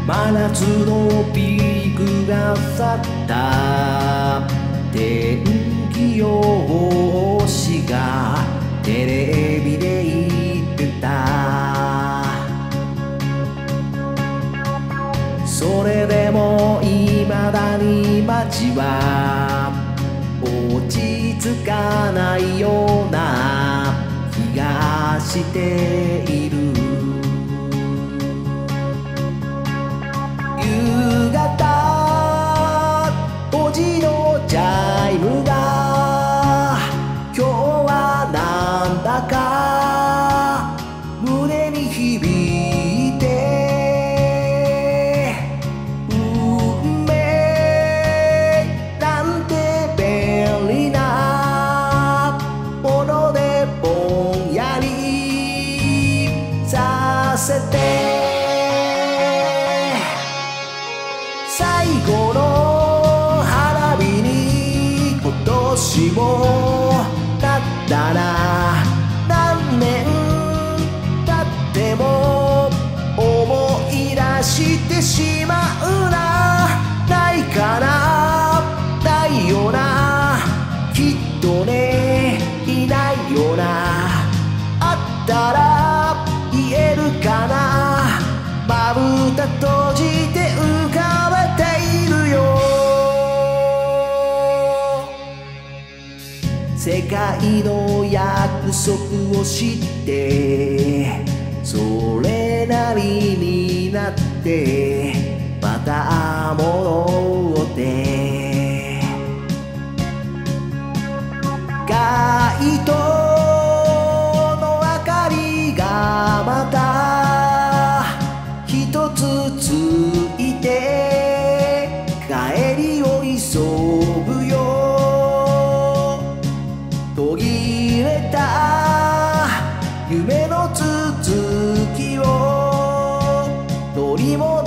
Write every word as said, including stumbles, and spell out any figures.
真夏のピークが去った天気予報士がテレビで言ってた。それでも未だに街は落ち着かないような気がしている。夕方ごじのチャイムが今日はなんだか胸に響いて、運命なんて便利なものでぼんやりさせて、最後の花火に今年もなったら、何年経っても思い出してしまうな。ないかな、ないよな、きっとね、いないよな。あったら言えるかな、まぶた閉じて浮かべているよ。世界の約束を知ってそれなりになってまた戻って、街灯の明かりがまた一つついて帰りを急ぐよ。途切れた夢の続きを取り戻